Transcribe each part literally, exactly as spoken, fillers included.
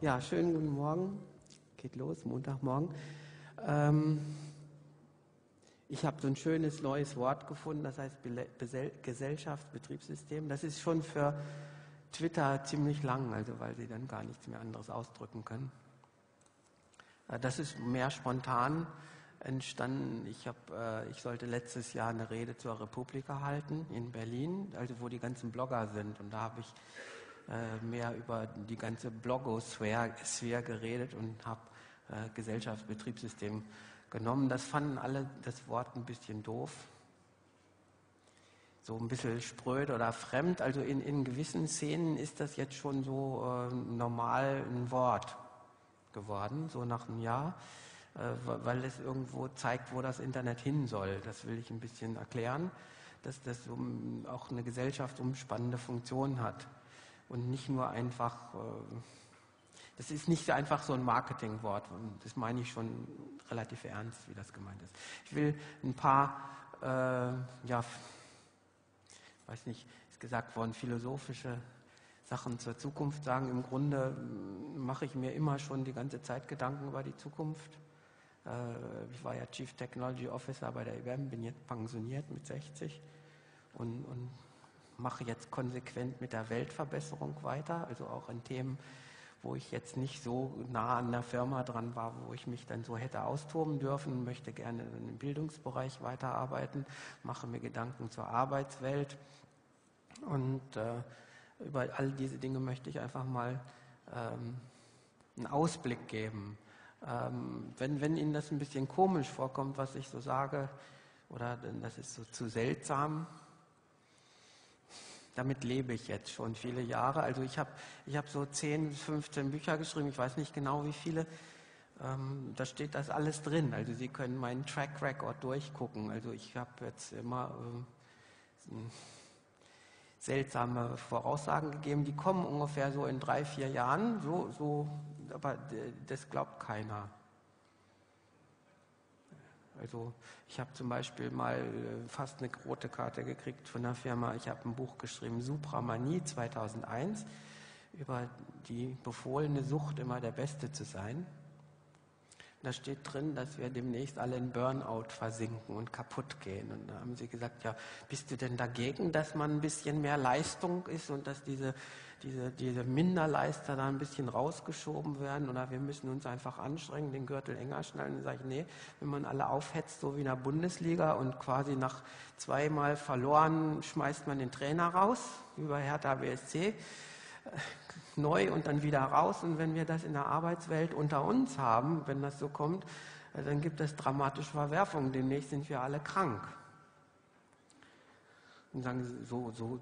Ja, schönen guten Morgen. Geht los, Montagmorgen. Ähm, ich habe so ein schönes neues Wort gefunden, das heißt Bele- Besel- Gesellschaft, Betriebssystem. Das ist schon für Twitter ziemlich lang, also weil sie dann gar nichts mehr anderes ausdrücken können. Äh, das ist mehr spontan entstanden. Ich, hab, äh, ich sollte letztes Jahr eine Rede zur Republika halten in Berlin, also wo die ganzen Blogger sind. Und da habe ich äh, mehr über die ganze Blogosphäre Sphäre geredet und habe äh, Gesellschaftsbetriebssystem genommen. Das fanden alle das Wort ein bisschen doof, so ein bisschen spröde oder fremd. Also in, in gewissen Szenen ist das jetzt schon so äh, normal ein Wort geworden, so nach einem Jahr, äh, weil es irgendwo zeigt, wo das Internet hin soll. Das will ich ein bisschen erklären, dass das um, auch eine gesellschaftsumspannende Funktion hat. Und nicht nur einfach, das ist nicht einfach so ein Marketingwort, das meine ich schon relativ ernst, wie das gemeint ist. Ich will ein paar, äh, ja, weiß nicht, ist gesagt worden, philosophische Sachen zur Zukunft sagen. Im Grunde mache ich mir immer schon die ganze Zeit Gedanken über die Zukunft. Äh, ich war ja Chief Technology Officer bei der I B M, bin jetzt pensioniert mit sechzig und, und mache jetzt konsequent mit der Weltverbesserung weiter, also auch in Themen, wo ich jetzt nicht so nah an der Firma dran war, wo ich mich dann so hätte austoben dürfen, möchte gerne im Bildungsbereich weiterarbeiten, mache mir Gedanken zur Arbeitswelt und äh, über all diese Dinge möchte ich einfach mal ähm, einen Ausblick geben. Ähm, wenn, wenn Ihnen das ein bisschen komisch vorkommt, was ich so sage, oder das ist so zu seltsam, damit lebe ich jetzt schon viele Jahre. Also ich habe ich hab so zehn, fünfzehn Bücher geschrieben, ich weiß nicht genau wie viele. Ähm, da steht das alles drin. Also Sie können meinen Track Record durchgucken. Also ich habe jetzt immer äh, seltsame Voraussagen gegeben. Die kommen ungefähr so in drei, vier Jahren. So, so, aber das glaubt keiner. Also ich habe zum Beispiel mal fast eine rote Karte gekriegt von der Firma. Ich habe ein Buch geschrieben, Supramanie zweitausendeins, über die befohlene Sucht, immer der Beste zu sein. Da steht drin, dass wir demnächst alle in Burnout versinken und kaputt gehen. Und da haben sie gesagt, ja, bist du denn dagegen, dass man ein bisschen mehr Leistung ist und dass diese, diese, diese Minderleister da ein bisschen rausgeschoben werden? Oder wir müssen uns einfach anstrengen, den Gürtel enger schnallen. Dann sage ich, nee, wenn man alle aufhetzt, so wie in der Bundesliga und quasi nach zweimal verloren schmeißt man den Trainer raus, wie bei Hertha B S C, neu und dann wieder raus. Und wenn wir das in der Arbeitswelt unter uns haben, wenn das so kommt, dann gibt es dramatische Verwerfungen. Demnächst sind wir alle krank. Und sagen sie so, so,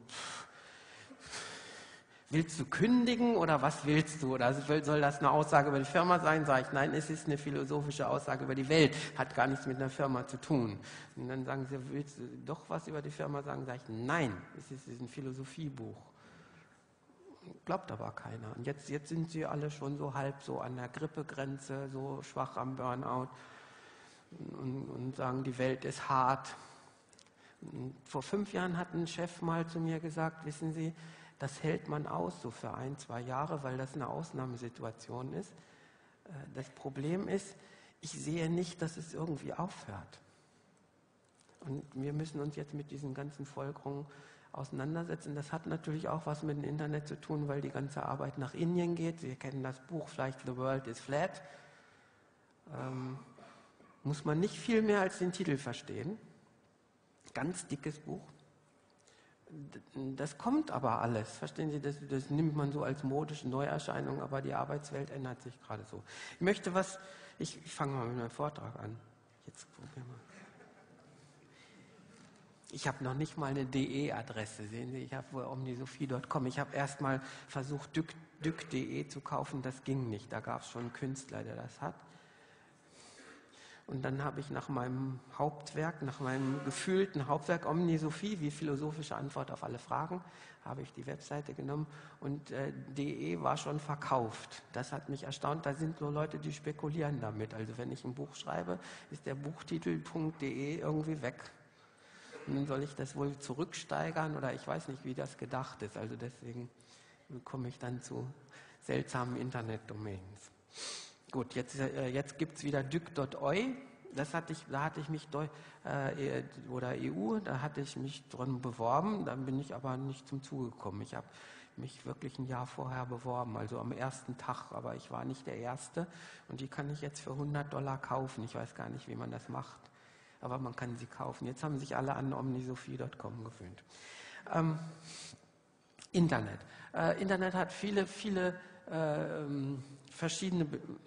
willst du kündigen oder was willst du? Oder soll das eine Aussage über die Firma sein? Sage ich, nein, es ist eine philosophische Aussage über die Welt, hat gar nichts mit einer Firma zu tun. Und dann sagen sie, willst du doch was über die Firma sagen? Sage ich, nein, es ist ein Philosophiebuch. Glaubt aber keiner. Und jetzt, jetzt sind sie alle schon so halb so an der Grippegrenze, so schwach am Burnout und, und sagen, die Welt ist hart. Und vor fünf Jahren hat ein Chef mal zu mir gesagt, wissen Sie, das hält man aus, so für ein, zwei Jahre, weil das eine Ausnahmesituation ist. Das Problem ist, ich sehe nicht, dass es irgendwie aufhört. Und wir müssen uns jetzt mit diesen ganzen Folgerungen auseinandersetzen. Das hat natürlich auch was mit dem Internet zu tun, weil die ganze Arbeit nach Indien geht. Sie kennen das Buch vielleicht The World is Flat. Ähm, muss man nicht viel mehr als den Titel verstehen. Ganz dickes Buch. Das kommt aber alles. Verstehen Sie, das, das nimmt man so als modische Neuerscheinung, aber die Arbeitswelt ändert sich gerade so. Ich möchte was, ich, ich fange mal mit meinem Vortrag an. Jetzt probieren wir. Ich habe noch nicht mal eine D E-Adresse, sehen Sie, ich habe omnisophie punkt com. Ich habe erst mal versucht, dück punkt de zu kaufen, das ging nicht. Da gab es schon einen Künstler, der das hat. Und dann habe ich nach meinem Hauptwerk, nach meinem gefühlten Hauptwerk Omnisophie, wie philosophische Antwort auf alle Fragen, habe ich die Webseite genommen und äh, .de war schon verkauft. Das hat mich erstaunt. Da sind nur Leute, die spekulieren damit. Also wenn ich ein Buch schreibe, ist der Buchtitel .de irgendwie weg. Und dann soll ich das wohl zurücksteigern oder ich weiß nicht, wie das gedacht ist. Also deswegen komme ich dann zu seltsamen Internetdomains. Gut, jetzt, äh, jetzt gibt es wieder dyk punkt oi. Das hatte ich, da hatte ich mich, äh, oder E U, da hatte ich mich drin beworben, dann bin ich aber nicht zum Zuge gekommen. Ich habe mich wirklich ein Jahr vorher beworben, also am ersten Tag, aber ich war nicht der Erste und die kann ich jetzt für hundert Dollar kaufen. Ich weiß gar nicht, wie man das macht, aber man kann sie kaufen. Jetzt haben sich alle an omnisophie punkt com gewöhnt. Ähm, Internet. Äh, Internet hat viele, viele äh, verschiedene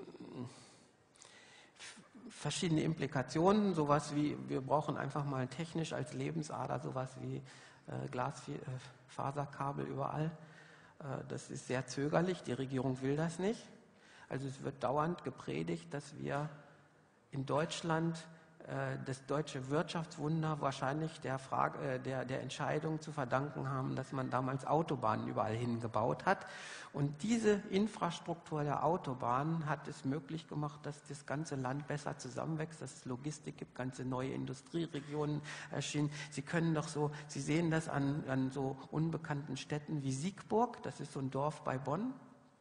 verschiedene Implikationen, sowas wie, wir brauchen einfach mal technisch als Lebensader sowas wie äh, Glasfaserkabel überall. Äh, das ist sehr zögerlich, die Regierung will das nicht. Also es wird dauernd gepredigt, dass wir in Deutschland äh, das deutsche Wirtschaftswunder wahrscheinlich der, Frage, äh, der, der Entscheidung zu verdanken haben, dass man damals Autobahnen überall hingebaut hat. Und diese Infrastruktur der Autobahnen hat es möglich gemacht, dass das ganze Land besser zusammenwächst, dass es Logistik gibt, ganze neue Industrieregionen erschienen. Sie können doch so, Sie sehen das an, an so unbekannten Städten wie Siegburg, das ist so ein Dorf bei Bonn.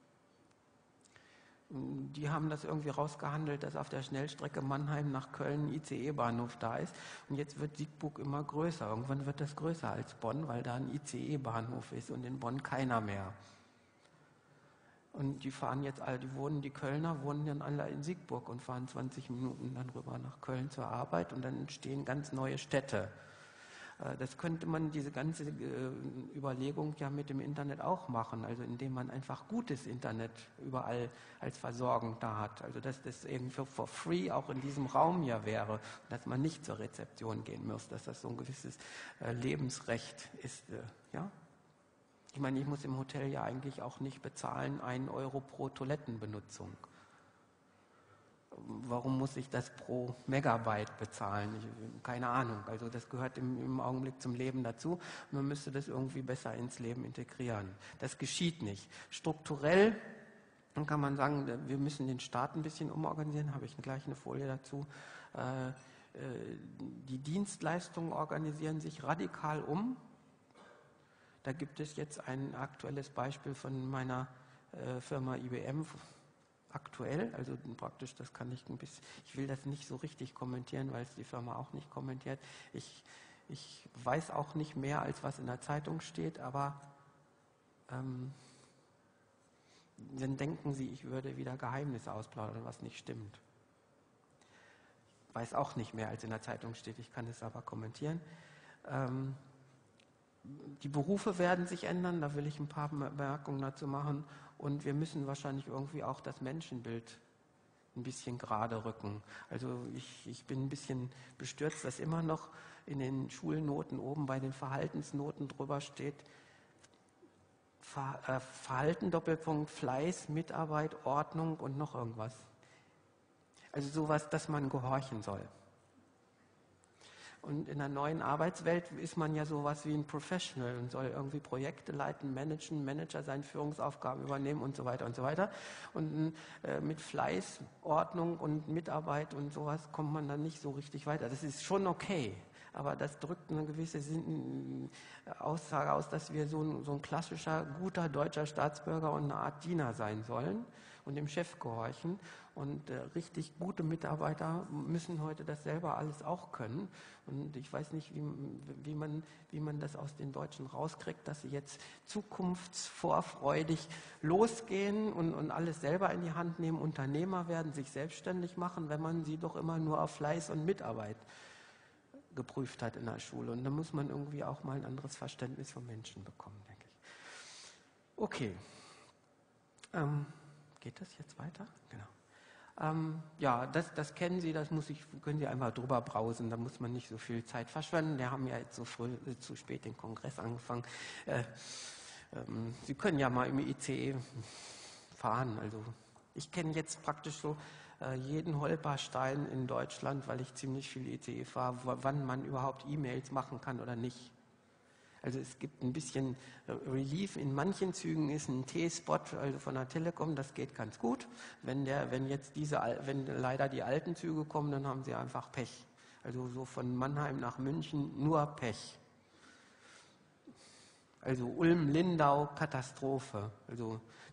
Die haben das irgendwie rausgehandelt, dass auf der Schnellstrecke Mannheim nach Köln ein I C E-Bahnhof da ist. Und jetzt wird Siegburg immer größer. Irgendwann wird das größer als Bonn, weil da ein I C E-Bahnhof ist und in Bonn keiner mehr. Und die fahren jetzt alle, die wohnen, die Kölner wohnen dann alle in Siegburg und fahren zwanzig Minuten dann rüber nach Köln zur Arbeit und dann entstehen ganz neue Städte. Das könnte man, diese ganze Überlegung ja mit dem Internet auch machen, also indem man einfach gutes Internet überall als Versorgung da hat. Also dass das irgendwie for free auch in diesem Raum ja wäre, dass man nicht zur Rezeption gehen muss, dass das so ein gewisses Lebensrecht ist. Ja? Ich meine, ich muss im Hotel ja eigentlich auch nicht bezahlen, einen Euro pro Toilettenbenutzung. Warum muss ich das pro Megabyte bezahlen? Ich, keine Ahnung. Also das gehört im, im Augenblick zum Leben dazu. Man müsste das irgendwie besser ins Leben integrieren. Das geschieht nicht. Strukturell dann kann man sagen, wir müssen den Staat ein bisschen umorganisieren. Habe ich gleich eine Folie dazu. Äh, äh, die Dienstleistungen organisieren sich radikal um. Da gibt es jetzt ein aktuelles Beispiel von meiner äh, Firma I B M. Aktuell, also praktisch, das kann ich ein bisschen, ich will das nicht so richtig kommentieren, weil es die Firma auch nicht kommentiert. Ich, ich weiß auch nicht mehr, als was in der Zeitung steht, aber ähm, dann denken Sie, ich würde wieder Geheimnisse ausplaudern, was nicht stimmt. Ich weiß auch nicht mehr, als in der Zeitung steht, ich kann es aber kommentieren. Ähm, die Berufe werden sich ändern, da will ich ein paar Bemerkungen dazu machen. Und wir müssen wahrscheinlich irgendwie auch das Menschenbild ein bisschen gerade rücken. Also ich, ich bin ein bisschen bestürzt, dass immer noch in den Schulnoten oben bei den Verhaltensnoten drüber steht, Ver, äh, Verhalten, Doppelpunkt, Fleiß, Mitarbeit, Ordnung und noch irgendwas. Also sowas, dass man gehorchen soll. Und in der neuen Arbeitswelt ist man ja sowas wie ein Professional und soll irgendwie Projekte leiten, managen, Manager seine Führungsaufgaben übernehmen und so weiter und so weiter. Und äh, mit Fleiß, Ordnung und Mitarbeit und sowas kommt man dann nicht so richtig weiter. Das ist schon okay, aber das drückt eine gewisse Sinn, Aussage aus, dass wir so ein, so ein klassischer, guter deutscher Staatsbürger und eine Art Diener sein sollen und dem Chef gehorchen. Und äh, richtig gute Mitarbeiter müssen heute das selber alles auch können. Und ich weiß nicht, wie, wie, man, wie man das aus den Deutschen rauskriegt, dass sie jetzt zukunftsvorfreudig losgehen und, und alles selber in die Hand nehmen, Unternehmer werden, sich selbstständig machen, wenn man sie doch immer nur auf Fleiß und Mitarbeit geprüft hat in der Schule. Und da muss man irgendwie auch mal ein anderes Verständnis von Menschen bekommen, denke ich. Okay. Ähm, geht das jetzt weiter? Genau. Ähm, ja, das, das kennen Sie, das muss ich, können Sie einfach drüber brausen, da muss man nicht so viel Zeit verschwenden. Wir haben ja jetzt so früh, äh, zu spät den Kongress angefangen. Äh, ähm, Sie können ja mal im I C E fahren. Also ich kenne jetzt praktisch so äh, jeden Holperstein in Deutschland, weil ich ziemlich viel I C E fahre, wann man überhaupt E-Mails machen kann oder nicht. Also es gibt ein bisschen Relief. In manchen Zügen ist ein T-Spot, also von der Telekom, das geht ganz gut. Wenn, der, wenn jetzt diese, wenn leider die alten Züge kommen, dann haben sie einfach Pech. Also so von Mannheim nach München nur Pech. Also Ulm, Lindau, Katastrophe. Also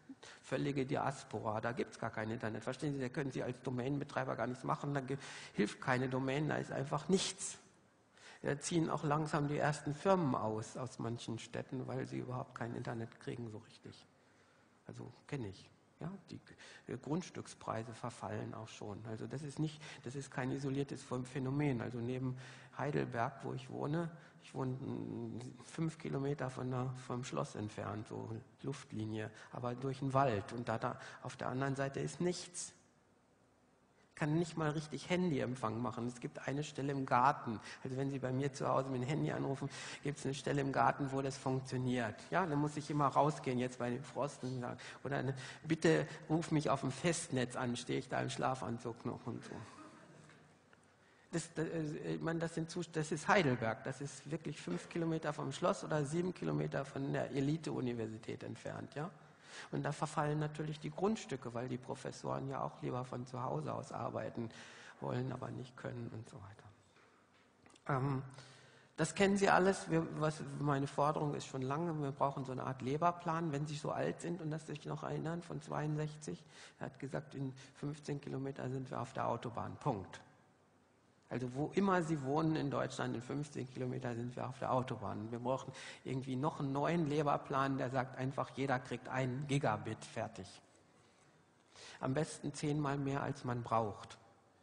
völlige Diaspora, da gibt es gar kein Internet. Verstehen Sie, da können Sie als Domainbetreiber gar nichts machen, da hilft keine Domain, da ist einfach nichts. Da ziehen auch langsam die ersten Firmen aus, aus manchen Städten, weil sie überhaupt kein Internet kriegen so richtig. Also kenne ich. Ja, die Grundstückspreise verfallen auch schon. Also das ist nicht, das ist kein isoliertes Phänomen. Also neben Heidelberg, wo ich wohne, ich wohne fünf Kilometer von der, vom Schloss entfernt, so Luftlinie, aber durch den Wald. Und da, da auf der anderen Seite ist nichts. Kann nicht mal richtig Handyempfang machen. Es gibt eine Stelle im Garten. Also wenn Sie bei mir zu Hause mit dem Handy anrufen, gibt es eine Stelle im Garten, wo das funktioniert. Ja, dann muss ich immer rausgehen, jetzt bei dem Frost und sagen, oder eine, bitte ruf mich auf dem Festnetz an, stehe ich da im Schlafanzug noch und so. Das, das, ich meine, das, sind, das ist Heidelberg, das ist wirklich fünf Kilometer vom Schloss oder sieben Kilometer von der Elite-Universität entfernt, ja. Und da verfallen natürlich die Grundstücke, weil die Professoren ja auch lieber von zu Hause aus arbeiten wollen, aber nicht können und so weiter. Ähm, das kennen Sie alles. Wir, was, meine Forderung ist schon lange, wir brauchen so eine Art Leberplan, wenn Sie so alt sind und das sich noch erinnern, von zweiundsechzig. Er hat gesagt, in fünfzehn Kilometern sind wir auf der Autobahn. Punkt. Also wo immer Sie wohnen in Deutschland, in fünfzehn Kilometern sind wir auf der Autobahn. Wir brauchen irgendwie noch einen neuen Leberplan, der sagt einfach, jeder kriegt einen Gigabit fertig. Am besten zehnmal mehr, als man braucht.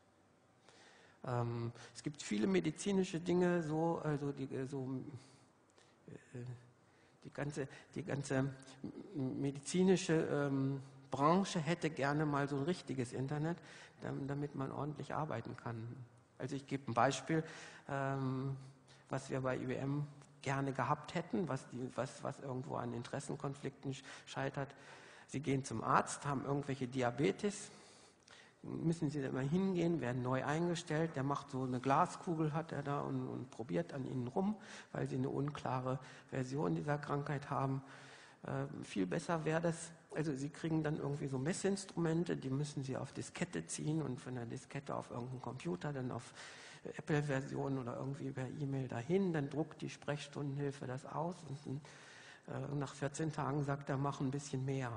Ähm, es gibt viele medizinische Dinge, so, also die, so, äh, die, ganze, die ganze medizinische ähm, Branche hätte gerne mal so ein richtiges Internet, damit man ordentlich arbeiten kann. Also ich gebe ein Beispiel, ähm, was wir bei I B M gerne gehabt hätten, was, die, was, was irgendwo an Interessenkonflikten scheitert. Sie gehen zum Arzt, haben irgendwelche Diabetes, müssen Sie da immer hingehen, werden neu eingestellt, der macht so eine Glaskugel, hat er da und, und probiert an Ihnen rum, weil Sie eine unklare Version dieser Krankheit haben. Äh, viel besser wäre das, also Sie kriegen dann irgendwie so Messinstrumente, die müssen Sie auf Diskette ziehen und von der Diskette auf irgendeinen Computer, dann auf Apple-Version oder irgendwie per E-Mail dahin, dann druckt die Sprechstundenhilfe das aus und äh, nach vierzehn Tagen sagt er, mach ein bisschen mehr.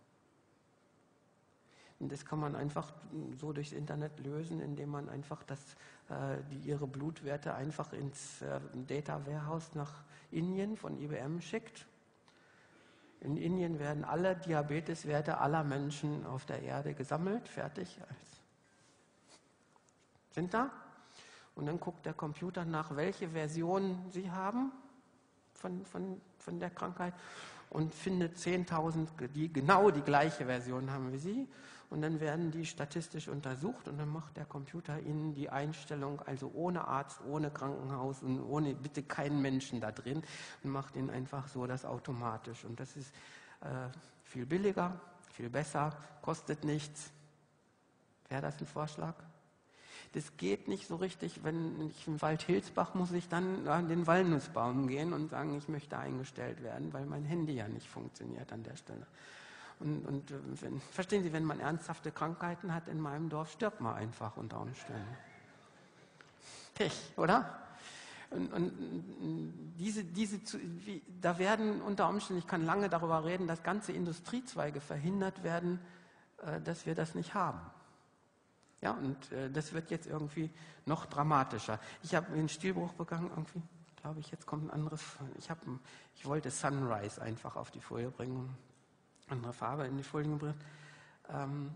Und das kann man einfach so durchs Internet lösen, indem man einfach das, äh, die, ihre Blutwerte einfach ins äh, Data Warehouse nach Indien von I B M schickt. In Indien werden alle Diabeteswerte aller Menschen auf der Erde gesammelt, fertig. Sind da? Und dann guckt der Computer nach, welche Version Sie haben von, von, von der Krankheit und findet zehntausend, die genau die gleiche Version haben wie Sie. Und dann werden die statistisch untersucht und dann macht der Computer Ihnen die Einstellung, also ohne Arzt, ohne Krankenhaus und ohne bitte keinen Menschen da drin und macht Ihnen einfach so das automatisch. Und das ist äh, viel billiger, viel besser, kostet nichts. Wäre das ein Vorschlag? Das geht nicht so richtig, wenn ich im Wald Hilsbach muss ich dann an den Walnussbaum gehen und sagen, ich möchte eingestellt werden, weil mein Handy ja nicht funktioniert an der Stelle. Und, und wenn, verstehen Sie, wenn man ernsthafte Krankheiten hat in meinem Dorf, stirbt man einfach unter Umständen. Pech, oder? Und, und diese, diese, wie, da werden unter Umständen, ich kann lange darüber reden, dass ganze Industriezweige verhindert werden, äh, dass wir das nicht haben. Ja, und äh, das wird jetzt irgendwie noch dramatischer. Ich habe einen Stilbruch begangen, irgendwie, glaube ich, jetzt kommt ein anderes. Ich, hab, ich wollte Sunrise einfach auf die Folie bringen, andere Farbe in die Folien gebracht. Ähm,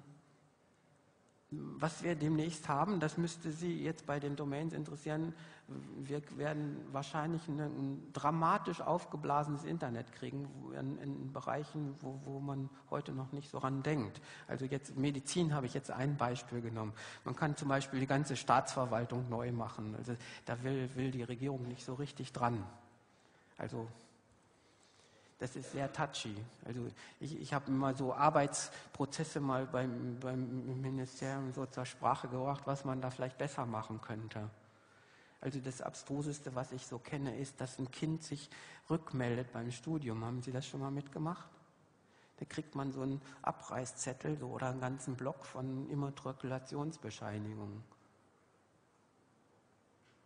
was wir demnächst haben, das müsste Sie jetzt bei den Domains interessieren. Wir werden wahrscheinlich ein, ein dramatisch aufgeblasenes Internet kriegen in, in Bereichen, wo, wo man heute noch nicht so ran denkt. Also jetzt Medizin habe ich jetzt ein Beispiel genommen. Man kann zum Beispiel die ganze Staatsverwaltung neu machen. Also da will, will die Regierung nicht so richtig dran. Also das ist sehr touchy. Also ich, ich habe mal so Arbeitsprozesse mal beim, beim Ministerium so zur Sprache gebracht, was man da vielleicht besser machen könnte. Also das Abstruseste, was ich so kenne, ist, dass ein Kind sich rückmeldet beim Studium. Haben Sie das schon mal mitgemacht? Da kriegt man so einen Abreißzettel so, oder einen ganzen Block von Immatrikulationsbescheinigungen.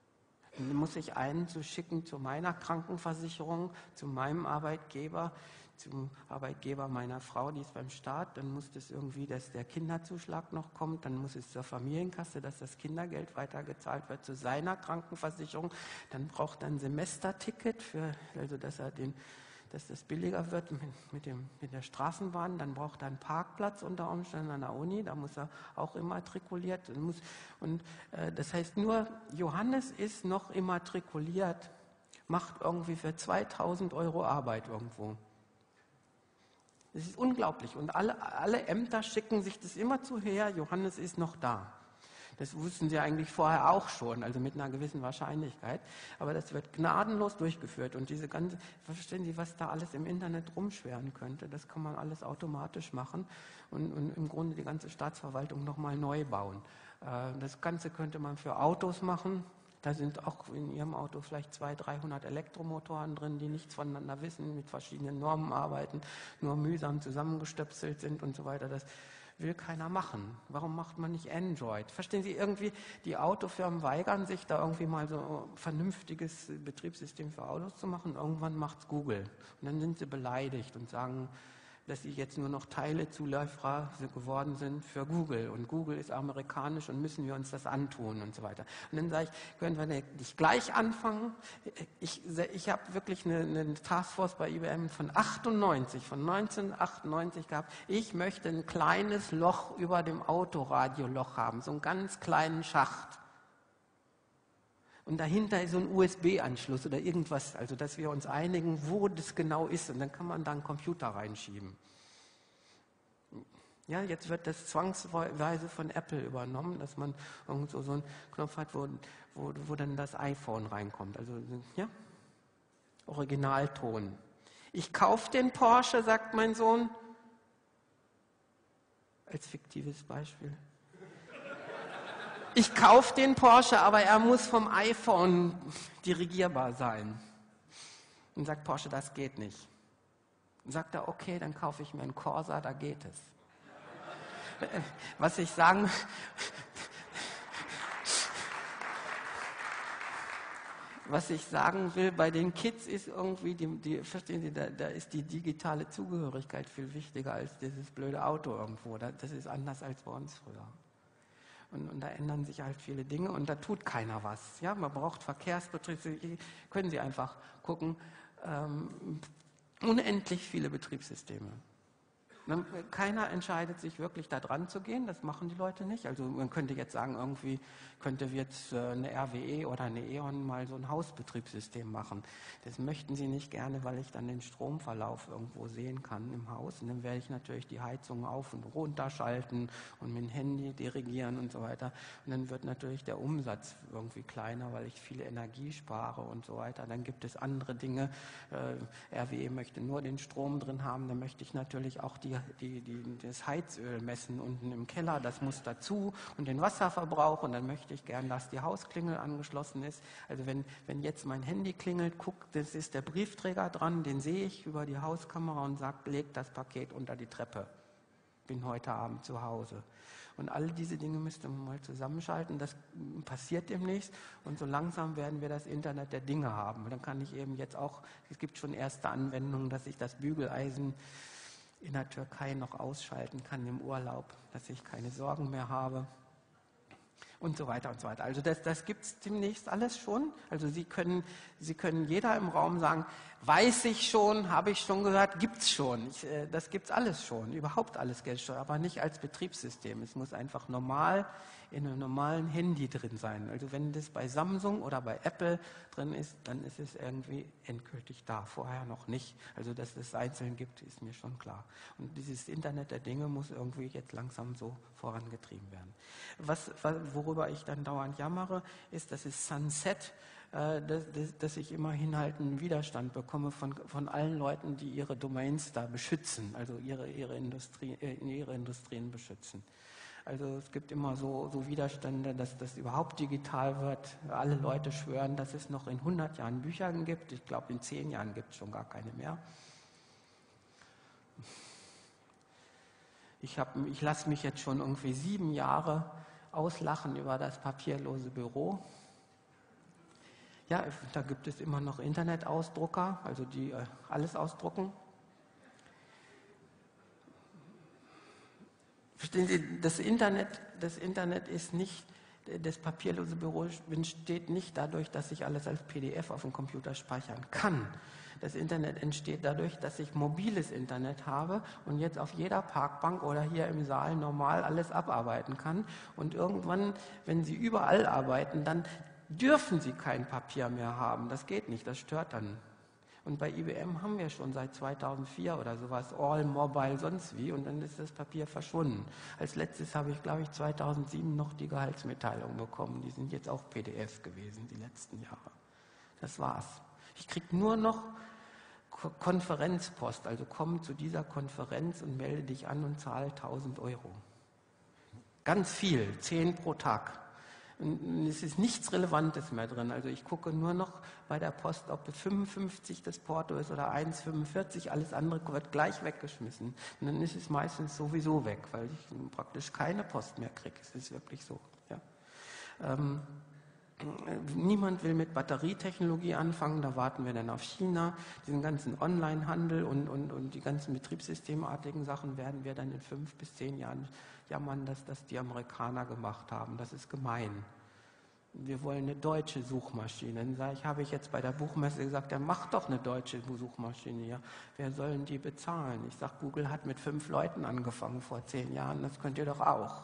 Dann muss ich einen zu schicken zu meiner Krankenversicherung, zu meinem Arbeitgeber. zum Arbeitgeber meiner Frau, die ist beim Staat, dann muss das irgendwie, dass der Kinderzuschlag noch kommt, dann muss es zur Familienkasse, dass das Kindergeld weitergezahlt wird zu seiner Krankenversicherung, dann braucht er ein Semesterticket, für, also dass er den, dass das billiger wird mit, mit, dem, mit der Straßenbahn, dann braucht er einen Parkplatz unter Umständen an der Uni, da muss er auch immatrikuliert, und, muss, und äh, das heißt nur, Johannes ist noch immatrikuliert, macht irgendwie für zweitausend Euro Arbeit irgendwo. Das ist unglaublich. Und alle, alle Ämter schicken sich das immer zu her, Johannes ist noch da. Das wussten sie eigentlich vorher auch schon, also mit einer gewissen Wahrscheinlichkeit. Aber das wird gnadenlos durchgeführt. Und diese ganze, verstehen Sie, was da alles im Internet rumschweren könnte? Das kann man alles automatisch machen und, und im Grunde die ganze Staatsverwaltung nochmal neu bauen. Das Ganze könnte man für Autos machen. Da sind auch in Ihrem Auto vielleicht zweihundert, dreihundert Elektromotoren drin, die nichts voneinander wissen, mit verschiedenen Normen arbeiten, nur mühsam zusammengestöpselt sind und so weiter. Das will keiner machen. Warum macht man nicht Android? Verstehen Sie, irgendwie die Autofirmen weigern sich, da irgendwie mal so ein vernünftiges Betriebssystem für Autos zu machen. Irgendwann macht es Google. Und dann sind sie beleidigt und sagen, dass sie jetzt nur noch Teilezulieferer geworden sind für Google. Und Google ist amerikanisch und müssen wir uns das antun und so weiter. Und dann sage ich, können wir nicht gleich anfangen? Ich, ich habe wirklich eine, eine Taskforce bei I B M von achtundneunzig, von neunzehnhundertachtundneunzig gehabt. Ich möchte ein kleines Loch über dem Autoradioloch haben, so einen ganz kleinen Schacht. Und dahinter ist so ein U S B-Anschluss oder irgendwas, also dass wir uns einigen, wo das genau ist. Und dann kann man da einen Computer reinschieben. Ja, jetzt wird das zwangsweise von Apple übernommen, dass man irgend so, so einen Knopf hat, wo, wo, wo dann das iPhone reinkommt. Also, ja, Originalton. Ich kaufe den Porsche, sagt mein Sohn, als fiktives Beispiel. Ich kaufe den Porsche, aber er muss vom iPhone dirigierbar sein. Und sagt Porsche, das geht nicht. Und sagt er, okay, dann kaufe ich mir einen Corsa, da geht es. Was ich sagen, was ich sagen will, bei den Kids ist irgendwie, die, die, verstehen Sie, da, da ist die digitale Zugehörigkeit viel wichtiger als dieses blöde Auto irgendwo. Das ist anders als bei uns früher. Und, und da ändern sich halt viele Dinge und da tut keiner was. Ja, man braucht Verkehrsbetriebssysteme, können Sie einfach gucken, ähm, unendlich viele Betriebssysteme. Keiner entscheidet sich wirklich da dran zu gehen, das machen die Leute nicht. Also man könnte jetzt sagen, irgendwie könnte jetzt eine R W E oder eine E O N mal so ein Hausbetriebssystem machen. Das möchten sie nicht gerne, weil ich dann den Stromverlauf irgendwo sehen kann im Haus. Und dann werde ich natürlich die Heizung auf und runter schalten und mit dem Handy dirigieren und so weiter. Und dann wird natürlich der Umsatz irgendwie kleiner, weil ich viel Energie spare und so weiter. Dann gibt es andere Dinge. Äh, R W E möchte nur den Strom drin haben, dann möchte ich natürlich auch die Die, die, das Heizöl messen unten im Keller, das muss dazu und den Wasserverbrauch und dann möchte ich gern, dass die Hausklingel angeschlossen ist. Also wenn, wenn jetzt mein Handy klingelt, guckt, das ist der Briefträger dran, den sehe ich über die Hauskamera und sagt, legt das Paket unter die Treppe. Bin heute Abend zu Hause. Und all diese Dinge müsste man mal zusammenschalten. Das passiert demnächst und so langsam werden wir das Internet der Dinge haben. Und dann kann ich eben jetzt auch, es gibt schon erste Anwendungen, dass ich das Bügeleisen in der Türkei noch ausschalten kann im Urlaub, dass ich keine Sorgen mehr habe und so weiter und so weiter. Also das, das gibt es demnächst alles schon. Also Sie können, Sie können jeder im Raum sagen, weiß ich schon, habe ich schon gehört, gibt es schon. Ich, äh, das gibt es alles schon, überhaupt alles Geld schon, aber nicht als Betriebssystem. Es muss einfach normal in einem normalen Handy drin sein. Also wenn das bei Samsung oder bei Apple drin ist, dann ist es irgendwie endgültig da, vorher noch nicht. Also dass es einzeln gibt, ist mir schon klar. Und dieses Internet der Dinge muss irgendwie jetzt langsam so vorangetrieben werden. Was, worüber ich dann dauernd jammere, ist, dass es Sunset, äh, dass, dass, dass ich immerhin halt einen Widerstand bekomme von, von allen Leuten, die ihre Domains da beschützen, also ihre, ihre, Industrie, äh, ihre Industrien beschützen. Also es gibt immer so, so Widerstände, dass das überhaupt digital wird. Alle Leute schwören, dass es noch in hundert Jahren Bücher gibt. Ich glaube, in zehn Jahren gibt es schon gar keine mehr. Ich, hab, ich lasse mich jetzt schon irgendwie sieben Jahre auslachen über das papierlose Büro. Ja, da gibt es immer noch Internetausdrucker, also die äh, alles ausdrucken. Verstehen Sie, das Internet, das Internet ist nicht, das papierlose Büro entsteht nicht dadurch, dass ich alles als P D F auf dem Computer speichern kann. Das Internet entsteht dadurch, dass ich mobiles Internet habe und jetzt auf jeder Parkbank oder hier im Saal normal alles abarbeiten kann. Und irgendwann, wenn Sie überall arbeiten, dann dürfen Sie kein Papier mehr haben. Das geht nicht, das stört dann. Und bei I B M haben wir schon seit zweitausendvier oder sowas All Mobile sonst wie und dann ist das Papier verschwunden. Als letztes habe ich, glaube ich, zweitausendsieben noch die Gehaltsmitteilung bekommen. Die sind jetzt auch P D F gewesen, die letzten Jahre. Das war's. Ich kriege nur noch Konferenzpost, also komm zu dieser Konferenz und melde dich an und zahl tausend Euro. Ganz viel, zehn pro Tag. Und es ist nichts Relevantes mehr drin. Also ich gucke nur noch bei der Post, ob fünfundfünfzig das Porto ist oder eins Komma fünfundvierzig, alles andere wird gleich weggeschmissen. Und dann ist es meistens sowieso weg, weil ich praktisch keine Post mehr kriege. Es ist wirklich so. Ja. Ähm, Niemand will mit Batterietechnologie anfangen, da warten wir dann auf China. Diesen ganzen Onlinehandel und, und, und die ganzen betriebssystemartigen Sachen werden wir dann in fünf bis zehn Jahren jammern, dass das die Amerikaner gemacht haben. Das ist gemein. Wir wollen eine deutsche Suchmaschine. Dann sage ich, habe ich jetzt bei der Buchmesse gesagt, ja, mach doch eine deutsche Suchmaschine. Ja, wer sollen die bezahlen? Ich sage, Google hat mit fünf Leuten angefangen vor zehn Jahren, das könnt ihr doch auch.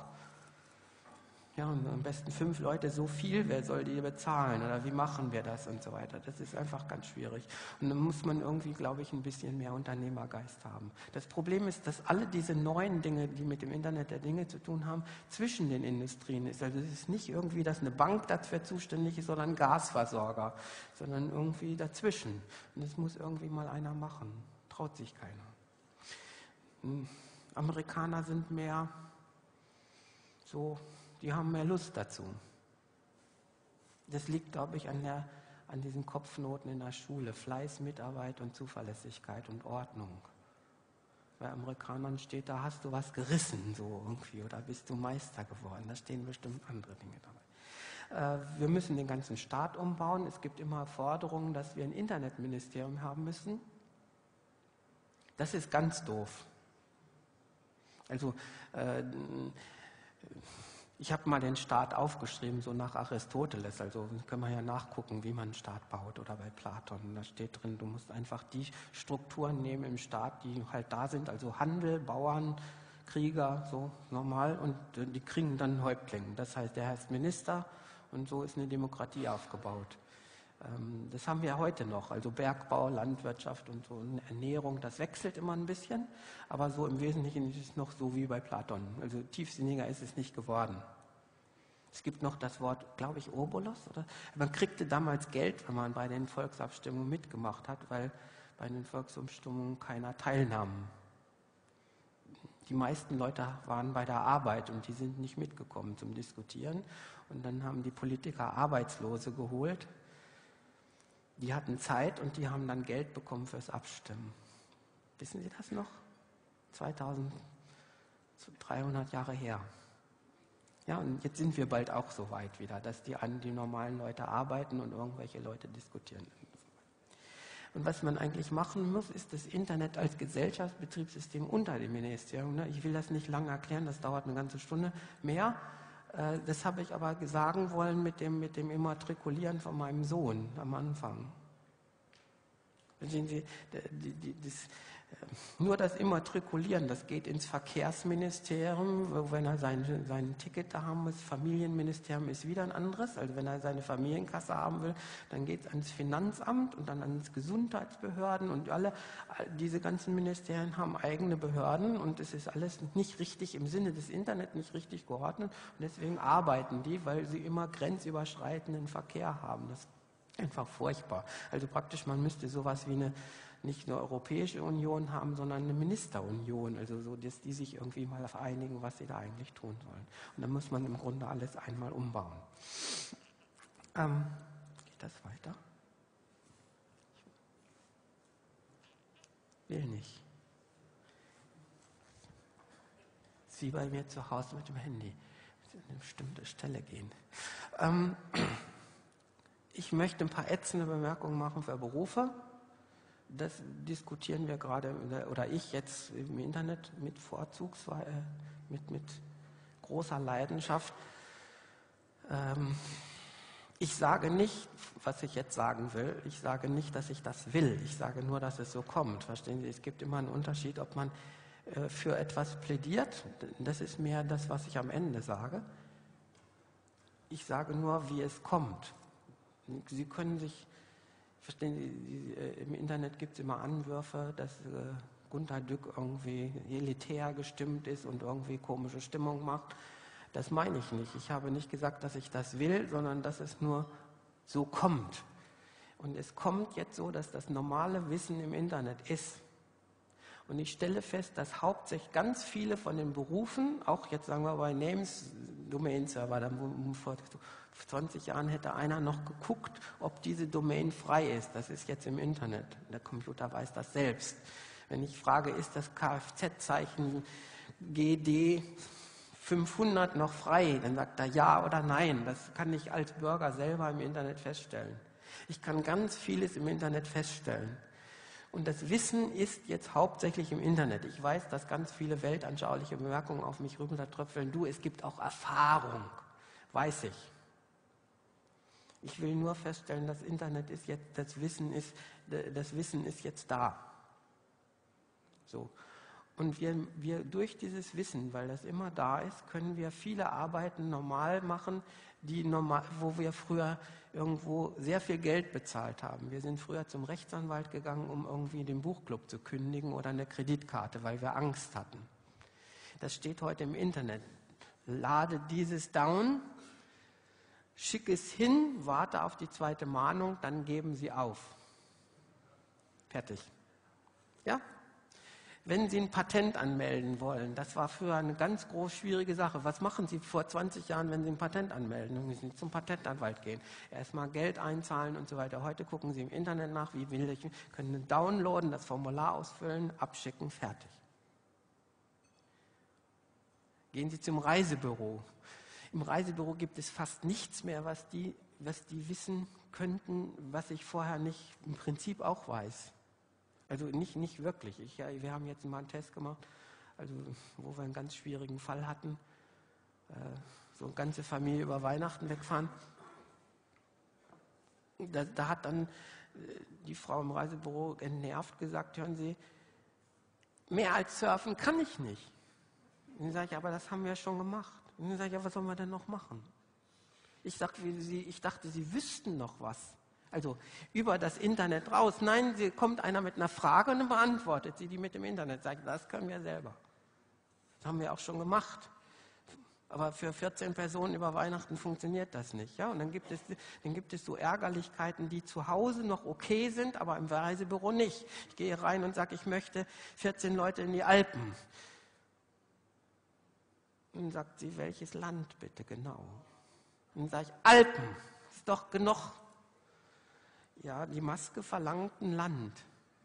Ja, und am besten fünf Leute so viel, wer soll die bezahlen oder wie machen wir das und so weiter. Das ist einfach ganz schwierig. Und dann muss man irgendwie, glaube ich, ein bisschen mehr Unternehmergeist haben. Das Problem ist, dass alle diese neuen Dinge, die mit dem Internet der Dinge zu tun haben, zwischen den Industrien ist. Also es ist nicht irgendwie, dass eine Bank dafür zuständig ist, sondern ein Gasversorger, sondern irgendwie dazwischen. Und das muss irgendwie mal einer machen. Traut sich keiner. Amerikaner sind mehr so... Die haben mehr Lust dazu. Das liegt, glaube ich, an, der, an diesen Kopfnoten in der Schule. Fleiß, Mitarbeit und Zuverlässigkeit und Ordnung. Bei Amerikanern steht, da hast du was gerissen, so irgendwie, oder bist du Meister geworden. Da stehen bestimmt andere Dinge dabei. Äh, wir müssen den ganzen Staat umbauen. Es gibt immer Forderungen, dass wir ein Internetministerium haben müssen. Das ist ganz doof. Also, äh, ich habe mal den Staat aufgeschrieben, so nach Aristoteles, also können wir ja nachgucken, wie man einen Staat baut oder bei Platon. Da steht drin, du musst einfach die Strukturen nehmen im Staat, die halt da sind, also Handel, Bauern, Krieger, so normal, und die kriegen dann einen Häuptling. Das heißt, der heißt Minister und so ist eine Demokratie aufgebaut. Das haben wir heute noch, also Bergbau, Landwirtschaft und so Ernährung, das wechselt immer ein bisschen, aber so im Wesentlichen ist es noch so wie bei Platon, also tiefsinniger ist es nicht geworden. Es gibt noch das Wort, glaube ich, Obolos, oder? Man kriegte damals Geld, wenn man bei den Volksabstimmungen mitgemacht hat, weil bei den Volksabstimmungen keiner teilnahm. Die meisten Leute waren bei der Arbeit und die sind nicht mitgekommen zum Diskutieren und dann haben die Politiker Arbeitslose geholt. Die hatten Zeit und die haben dann Geld bekommen fürs Abstimmen. Wissen Sie das noch? zweitausenddreihundert Jahre her. Ja, und jetzt sind wir bald auch so weit wieder, dass die, die normalen Leute arbeiten und irgendwelche Leute diskutieren. Und was man eigentlich machen muss, ist das Internet als Gesellschaftsbetriebssystem unter dem Ministerium. Ich will das nicht lange erklären, das dauert eine ganze Stunde mehr. Das habe ich aber sagen wollen mit dem, mit dem Immatrikulieren von meinem Sohn am Anfang. Sehen Sie, die, die, das, nur das Immatrikulieren, das geht ins Verkehrsministerium, wo, wenn er sein, sein Ticket da haben muss. Familienministerium ist wieder ein anderes. Also wenn er seine Familienkasse haben will, dann geht es ans Finanzamt und dann ans Gesundheitsbehörden und alle diese ganzen Ministerien haben eigene Behörden und es ist alles nicht richtig im Sinne des Internet, nicht richtig geordnet und deswegen arbeiten die, weil sie immer grenzüberschreitenden Verkehr haben. Das ist einfach furchtbar. Also praktisch, man müsste sowas wie eine nicht eine Europäische Union haben, sondern eine Ministerunion, also so, dass die sich irgendwie mal vereinigen, was sie da eigentlich tun sollen. Und dann muss man im Grunde alles einmal umbauen. Ähm, geht das weiter? Ich will nicht. Das ist wie bei mir zu Hause mit dem Handy. Muss an eine bestimmte Stelle gehen. Ähm, ich möchte ein paar ätzende Bemerkungen machen für Berufe. Das diskutieren wir gerade, oder ich jetzt im Internet mit Vorzugsweise, mit, mit großer Leidenschaft. Ähm, ich sage nicht, was ich jetzt sagen will, ich sage nicht, dass ich das will, ich sage nur, dass es so kommt. Verstehen Sie, es gibt immer einen Unterschied, ob man äh, für etwas plädiert, das ist mehr das, was ich am Ende sage. Ich sage nur, wie es kommt. Sie können sich, verstehen Sie, im Internet gibt es immer Anwürfe, dass äh, Gunter Dück irgendwie elitär gestimmt ist und irgendwie komische Stimmung macht. Das meine ich nicht. Ich habe nicht gesagt, dass ich das will, sondern dass es nur so kommt. Und es kommt jetzt so, dass das normale Wissen im Internet ist. Und ich stelle fest, dass hauptsächlich ganz viele von den Berufen, auch jetzt sagen wir bei Names, Domain-Server, dann vor zwanzig Jahren hätte einer noch geguckt, ob diese Domain frei ist. Das ist jetzt im Internet. Der Computer weiß das selbst. Wenn ich frage, ist das Kfz-Zeichen G D fünfhundert noch frei, dann sagt er ja oder nein. Das kann ich als Bürger selber im Internet feststellen. Ich kann ganz vieles im Internet feststellen. Und das Wissen ist jetzt hauptsächlich im Internet. Ich weiß, dass ganz viele weltanschauliche Bemerkungen auf mich rübertröpfeln. Du, es gibt auch Erfahrung, weiß ich. Ich will nur feststellen, das Internet ist jetzt, das Wissen ist, das Wissen ist jetzt da. So. Und wir, wir durch dieses Wissen, weil das immer da ist, können wir viele Arbeiten normal machen, die normal, wo wir früher irgendwo sehr viel Geld bezahlt haben. Wir sind früher zum Rechtsanwalt gegangen, um irgendwie den Buchclub zu kündigen oder eine Kreditkarte, weil wir Angst hatten. Das steht heute im Internet. Lade dieses down, schick es hin, warte auf die zweite Mahnung, dann geben Sie auf. Fertig. Ja? Wenn Sie ein Patent anmelden wollen, das war früher eine ganz groß schwierige Sache. Was machen Sie vor zwanzig Jahren, wenn Sie ein Patent anmelden? Dann müssen Sie zum Patentanwalt gehen. Erstmal Geld einzahlen und so weiter. Heute gucken Sie im Internet nach, wie will ich, können downloaden, das Formular ausfüllen, abschicken, fertig. Gehen Sie zum Reisebüro. Im Reisebüro gibt es fast nichts mehr, was die, was die wissen könnten, was ich vorher nicht im Prinzip auch weiß. Also nicht, nicht wirklich. Ich, ja, wir haben jetzt mal einen Test gemacht, also, wo wir einen ganz schwierigen Fall hatten. Äh, so eine ganze Familie über Weihnachten wegfahren. Da, da hat dann äh, die Frau im Reisebüro entnervt gesagt, hören Sie, mehr als surfen kann ich nicht. Und dann sage ich, aber das haben wir schon gemacht. Und dann sage ich, ja, was sollen wir denn noch machen? Ich, sag, wie Sie, ich dachte, Sie wüssten noch was. Also über das Internet raus. Nein, sie kommt einer mit einer Frage und dann beantwortet sie die mit dem Internet. Sagt, das können wir selber. Das haben wir auch schon gemacht. Aber für vierzehn Personen über Weihnachten funktioniert das nicht. Ja? Und dann gibt es, dann gibt es so Ärgerlichkeiten, die zu Hause noch okay sind, aber im Reisebüro nicht. Ich gehe rein und sage, ich möchte vierzehn Leute in die Alpen. Und dann sagt sie, welches Land bitte genau? Und dann sage ich, Alpen, ist doch genug. Ja, die Maske verlangt ein Land.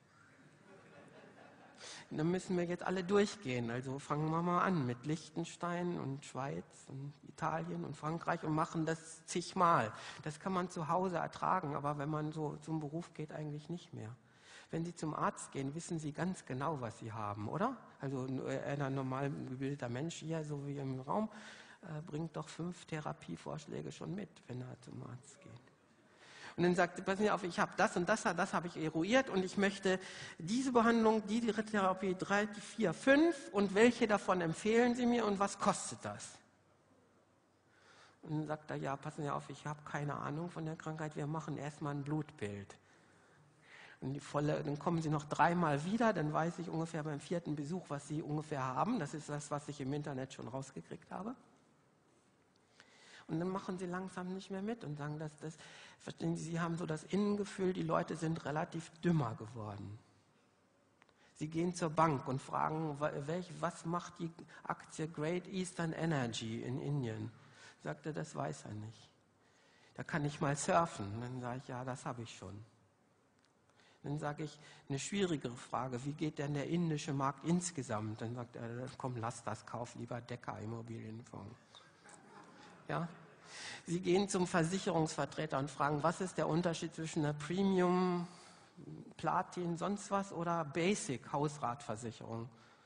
Und dann müssen wir jetzt alle durchgehen. Also fangen wir mal an mit Liechtenstein und Schweiz und Italien und Frankreich und machen das zigmal. Das kann man zu Hause ertragen, aber wenn man so zum Beruf geht, eigentlich nicht mehr. Wenn Sie zum Arzt gehen, wissen Sie ganz genau, was Sie haben, oder? Also ein normal gebildeter Mensch hier, so wie im Raum, äh, bringt doch fünf Therapievorschläge schon mit, wenn er zum Arzt geht. Und dann sagt sie, passen Sie auf, ich habe das und das, das habe ich eruiert und ich möchte diese Behandlung, die Therapie drei, vier, fünf und welche davon empfehlen Sie mir und was kostet das? Und dann sagt er, ja, passen Sie auf, ich habe keine Ahnung von der Krankheit, wir machen erstmal ein Blutbild. Und die volle, dann kommen Sie noch dreimal wieder, dann weiß ich ungefähr beim vierten Besuch, was Sie ungefähr haben. Das ist das, was ich im Internet schon rausgekriegt habe. Und dann machen sie langsam nicht mehr mit und sagen, dass das, verstehen Sie, Sie haben so das Innengefühl, die Leute sind relativ dümmer geworden. Sie gehen zur Bank und fragen, welch, was macht die Aktie Great Eastern Energy in Indien? Sagt er, das weiß er nicht. Da kann ich mal surfen. Dann sage ich, ja, das habe ich schon. Dann sage ich, eine schwierigere Frage, wie geht denn der indische Markt insgesamt? Dann sagt er, komm, lass das, kauf lieber Decker Immobilienfonds. Ja? Sie gehen zum Versicherungsvertreter und fragen, was ist der Unterschied zwischen einer Premium, Platin, sonst was oder Basic Hausratversicherung?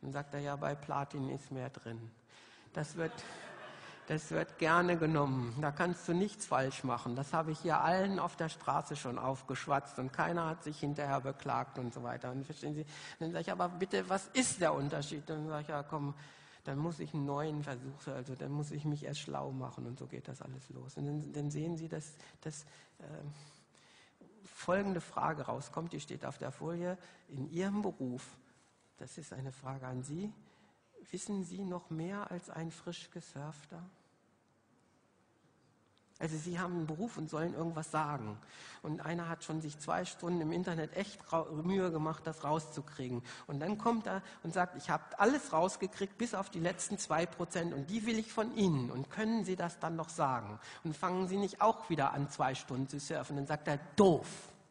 Dann sagt er, ja, bei Platin ist mehr drin. Das wird, das wird gerne genommen. Da kannst du nichts falsch machen. Das habe ich hier allen auf der Straße schon aufgeschwatzt und keiner hat sich hinterher beklagt und so weiter. Und verstehen Sie? Dann sage ich, aber bitte, was ist der Unterschied? Dann sage ich, ja, komm, dann muss ich einen neuen Versuch, also dann muss ich mich erst schlau machen und so geht das alles los. Und dann, dann sehen Sie, dass, dass äh, folgende Frage rauskommt, die steht auf der Folie, in Ihrem Beruf, das ist eine Frage an Sie, wissen Sie noch mehr als ein frisch Gesurfter? Also Sie haben einen Beruf und sollen irgendwas sagen. Und einer hat schon sich zwei Stunden im Internet echt Mühe gemacht, das rauszukriegen. Und dann kommt er und sagt, ich habe alles rausgekriegt, bis auf die letzten zwei Prozent und die will ich von Ihnen. Und können Sie das dann noch sagen? Und fangen Sie nicht auch wieder an, zwei Stunden zu surfen. Dann sagt er, doof.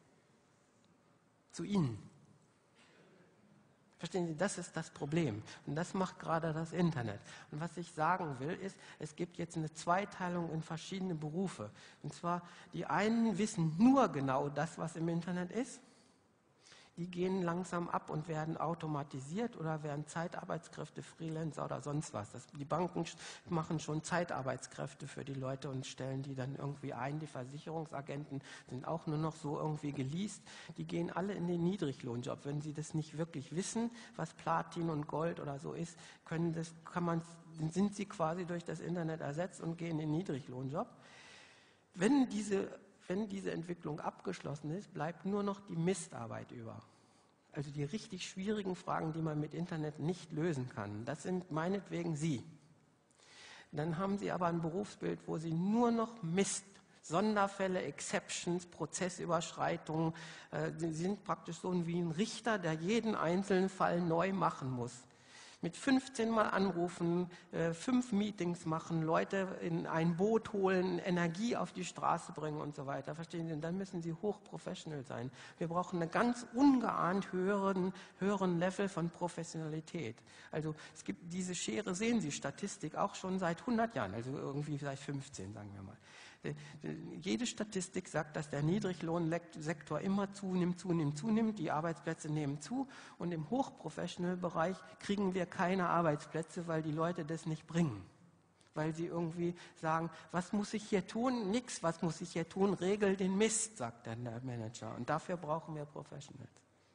Zu Ihnen. Verstehen Sie, das ist das Problem. Und das macht gerade das Internet. Und was ich sagen will, ist, es gibt jetzt eine Zweiteilung in verschiedene Berufe. Und zwar, die einen wissen nur genau das, was im Internet ist. Die gehen langsam ab und werden automatisiert oder werden Zeitarbeitskräfte, Freelancer oder sonst was. Das, die Banken machen schon Zeitarbeitskräfte für die Leute und stellen die dann irgendwie ein. Die Versicherungsagenten sind auch nur noch so irgendwie geleast. Die gehen alle in den Niedriglohnjob. Wenn sie das nicht wirklich wissen, was Platin und Gold oder so ist, können das, kann man, sind sie quasi durch das Internet ersetzt und gehen in den Niedriglohnjob. Wenn diese Wenn diese Entwicklung abgeschlossen ist, bleibt nur noch die Mistarbeit über. Also die richtig schwierigen Fragen, die man mit Internet nicht lösen kann. Das sind meinetwegen Sie. Dann haben Sie aber ein Berufsbild, wo Sie nur noch Mist, Sonderfälle, Exceptions, Prozessüberschreitungen, äh, Sie sind praktisch so wie ein Richter, der jeden einzelnen Fall neu machen muss. Mit fünfzehn Mal anrufen, äh, fünf Meetings machen, Leute in ein Boot holen, Energie auf die Straße bringen und so weiter. Verstehen Sie? Und dann müssen Sie hochprofessional sein. Wir brauchen einen ganz ungeahnt höheren, höheren Level von Professionalität. Also es gibt diese Schere, sehen Sie, Statistik auch schon seit hundert Jahren, also irgendwie seit fünfzehn, sagen wir mal. Jede Statistik sagt, dass der Niedriglohnsektor immer zunimmt, zunimmt, zunimmt, die Arbeitsplätze nehmen zu und im Hochprofessional-Bereich kriegen wir keine Arbeitsplätze, weil die Leute das nicht bringen. Weil sie irgendwie sagen, was muss ich hier tun? Nix, was muss ich hier tun? Regel den Mist, sagt dann der Manager. Und dafür brauchen wir Professionals.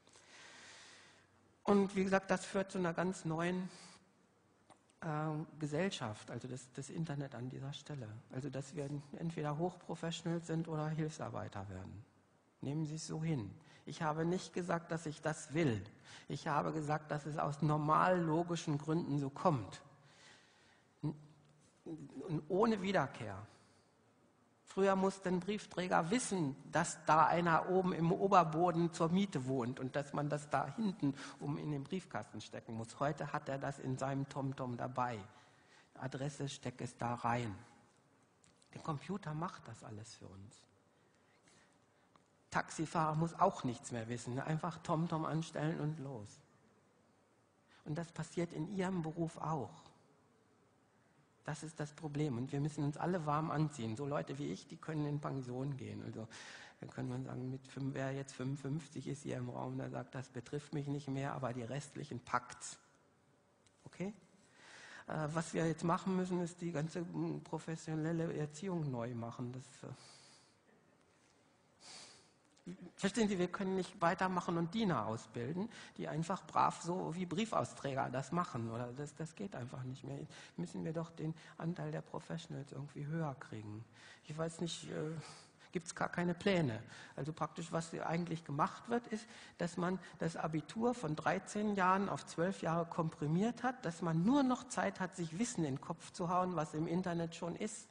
Und wie gesagt, das führt zu einer ganz neuen Gesellschaft, also das, das Internet an dieser Stelle. Also dass wir entweder hochprofessional sind oder Hilfsarbeiter werden. Nehmen Sie es so hin. Ich habe nicht gesagt, dass ich das will. Ich habe gesagt, dass es aus normal logischen Gründen so kommt. Und ohne Wiederkehr. Früher musste ein Briefträger wissen, dass da einer oben im Oberboden zur Miete wohnt und dass man das da hinten um in den Briefkasten stecken muss. Heute hat er das in seinem TomTom dabei. Adresse, steck es da rein. Der Computer macht das alles für uns. Taxifahrer muss auch nichts mehr wissen. Einfach TomTom anstellen und los. Und das passiert in Ihrem Beruf auch. Das ist das Problem und wir müssen uns alle warm anziehen. So Leute wie ich, die können in Pension gehen. Also dann kann man sagen, mit fünf, wer jetzt fünfundfünfzig ist hier im Raum, der sagt, das betrifft mich nicht mehr, aber die restlichen packt's. Okay? Äh, was wir jetzt machen müssen, ist die ganze professionelle Erziehung neu machen. Das, äh Verstehen Sie, wir können nicht weitermachen und Diener ausbilden, die einfach brav so wie Briefausträger das machen. Oder das, das geht einfach nicht mehr. Müssen wir doch den Anteil der Professionals irgendwie höher kriegen. Ich weiß nicht, äh, gibt es gar keine Pläne. Also praktisch, was eigentlich gemacht wird, ist, dass man das Abitur von dreizehn Jahren auf zwölf Jahre komprimiert hat, dass man nur noch Zeit hat, sich Wissen in den Kopf zu hauen, was im Internet schon ist.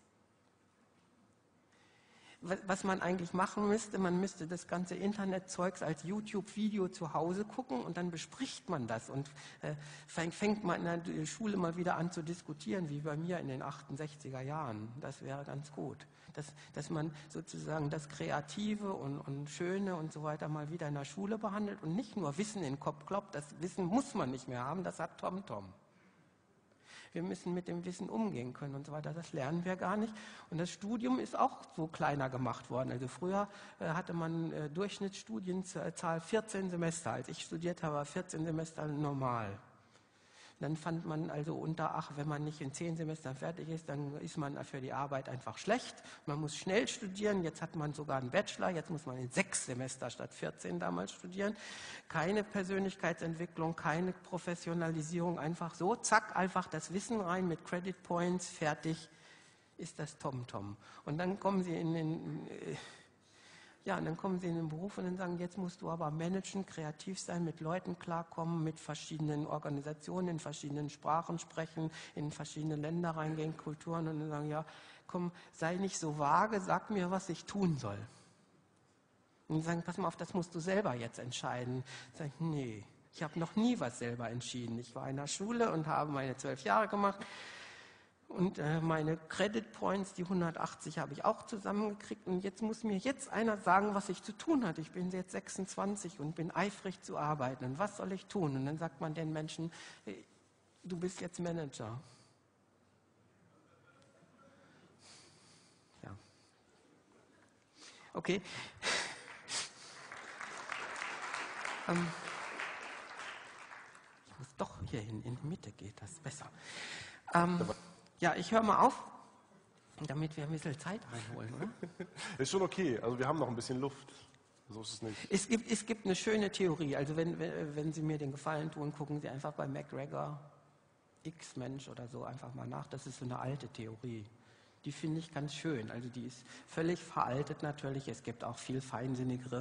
Was man eigentlich machen müsste, man müsste das ganze Internetzeugs als YouTube-Video zu Hause gucken und dann bespricht man das und äh, fängt man in der Schule mal wieder an zu diskutieren, wie bei mir in den achtundsechziger Jahren. Das wäre ganz gut. Dass, dass man sozusagen das Kreative und, und Schöne und so weiter mal wieder in der Schule behandelt und nicht nur Wissen in den Kopf kloppt, das Wissen muss man nicht mehr haben, das hat TomTom. Wir müssen mit dem Wissen umgehen können und so weiter. Das lernen wir gar nicht. Und das Studium ist auch so kleiner gemacht worden. Also früher äh, hatte man äh, Durchschnittsstudienzahl vierzehn Semester. Als ich studiert habe, war vierzehn Semester normal. Dann fand man also unter, ach, wenn man nicht in zehn Semestern fertig ist, dann ist man für die Arbeit einfach schlecht. Man muss schnell studieren, jetzt hat man sogar einen Bachelor, jetzt muss man in sechs Semester statt vierzehn damals studieren. Keine Persönlichkeitsentwicklung, keine Professionalisierung, einfach so, zack, einfach das Wissen rein mit Credit Points, fertig ist das TomTom. Und dann kommen sie in den... Ja, und dann kommen sie in den Beruf und dann sagen, jetzt musst du aber managen, kreativ sein, mit Leuten klarkommen, mit verschiedenen Organisationen, in verschiedenen Sprachen sprechen, in verschiedene Länder reingehen, Kulturen und dann sagen, ja, komm, sei nicht so vage, sag mir, was ich tun soll. Und dann sagen, pass mal auf, das musst du selber jetzt entscheiden. Sag ich, nee, ich habe noch nie was selber entschieden. Ich war in der Schule und habe meine zwölf Jahre gemacht. Und äh, meine Credit Points, die hundertachtzig, habe ich auch zusammengekriegt. Und jetzt muss mir jetzt einer sagen, was ich zu tun habe. Ich bin jetzt sechsundzwanzig und bin eifrig zu arbeiten. Und was soll ich tun? Und dann sagt man den Menschen, hey, du bist jetzt Manager. Ja. Okay. ähm, ich muss doch hier hin, in die Mitte geht das besser. Ähm, Ja, ich höre mal auf, damit wir ein bisschen Zeit reinholen, oder? Ist schon okay, also wir haben noch ein bisschen Luft, so ist es nicht. Es gibt, es gibt eine schöne Theorie, also wenn, wenn, wenn Sie mir den Gefallen tun, gucken Sie einfach bei McGregor, X-Mensch oder so, einfach mal nach, das ist so eine alte Theorie. Die finde ich ganz schön, also die ist völlig veraltet natürlich, es gibt auch viel feinsinnigere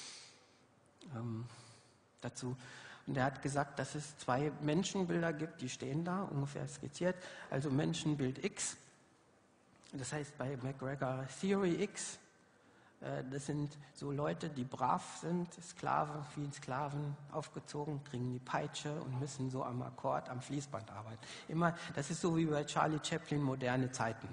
ähm, dazu. Und er hat gesagt, dass es zwei Menschenbilder gibt, die stehen da, ungefähr skizziert. Also Menschenbild X, das heißt bei McGregor Theory X, äh, das sind so Leute, die brav sind, Sklaven, wie Sklaven aufgezogen, kriegen die Peitsche und müssen so am Akkord, am Fließband arbeiten. Immer, das ist so wie bei Charlie Chaplin, moderne Zeiten.